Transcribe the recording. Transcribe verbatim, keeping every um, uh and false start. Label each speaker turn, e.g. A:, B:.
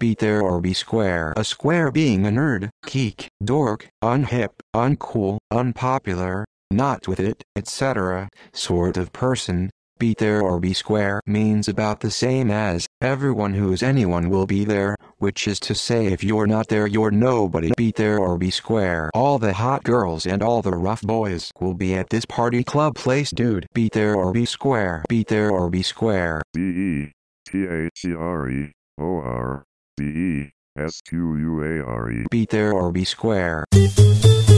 A: be there or be square. A square being a nerd, geek, dork, unhip, uncool, unpopular, not with it, et cetera sort of person. Be there or be square means about the same as everyone who's anyone will be there, which is to say if you're not there you're nobody. Be there or be square. All the hot girls and all the rough boys will be at this party club place, dude. Be there or be square. Be there or be square.
B: B E T H E R E O R D E S Q U A R E.
A: Be there or be square.